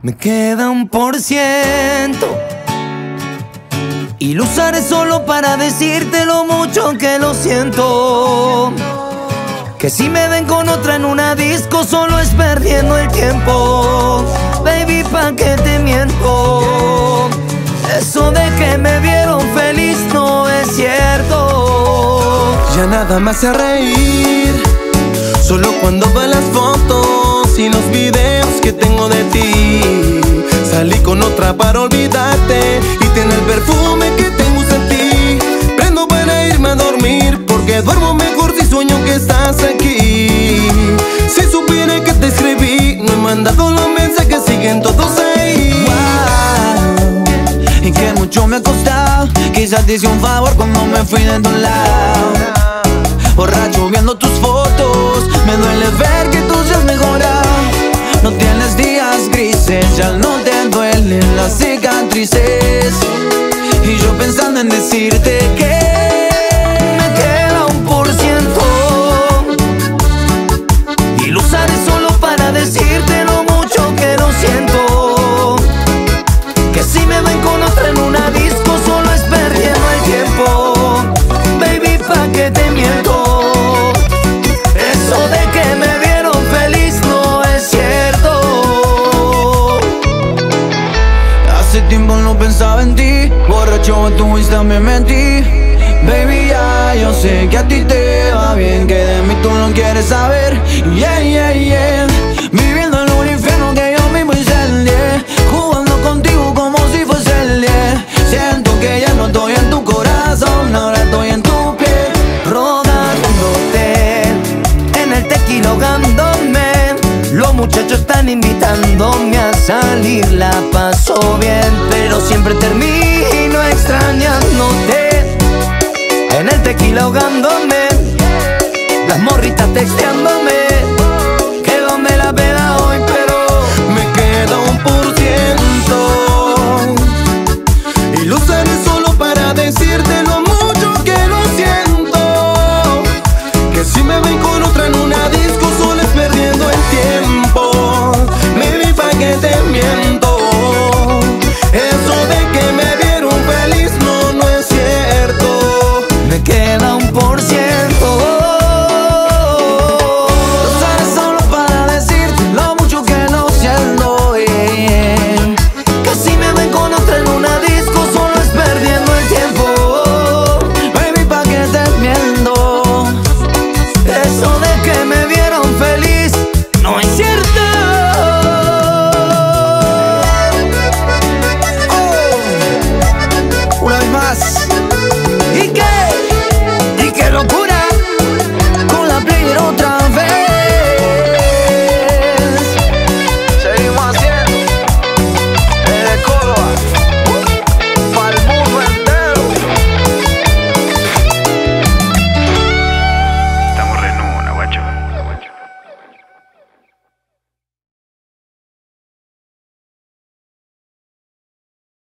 Me queda 1% y lo usaré solo para decirte lo mucho que lo siento. Que si me ven con otra en una disco solo es perdiendo el tiempo. Baby, ¿pa' qué te miento? Eso de que me vieron feliz no es cierto. Ya nada me hace reír, solo cuando veo las fotos y los videos que tengo de ti. Salí con otra para olvidarte y tiene el perfume que tengo en ti. Prendo para irme a dormir porque duermo mejor si sueño que estás aquí. Si supiera que te escribí, no he mandado los mensajes, siguen todos ahí. Wow, y que mucho me ha costado. Quizás te hice un favor cuando me fui de tu lado. Borracho viendo tus fotos, me duele ver que tú ya has mejorado. No tienes días grises, ya no te duelen las cicatrices. Y yo pensando en decirte que me queda 1% y lo usaré solo para decirte lo mucho que lo siento. Que si me ven con otra en una disco solo es perdiendo el tiempo. Baby, ¿pa' qué te miento? Eso de que me vieron feliz no es cierto. hace tiempo no pensaba en ti. Borracho en tu Insta me metí. Baby, ya yo sé que a ti te va bien, que de mí tú no quieres saber. Yeah, yeah, yeah. Viviendo en un infierno que yo mismo hice el 10. Jugando contigo como si fuese el 10. Siento que ya no estoy en tu corazón, ahora estoy en tu piel. Rodándote en el tequila ahogándome. Los muchachos están invitándome a salir, la paso bien, pero siempre termino extrañándote. En el tequila ahogándome, las morritas texteándome.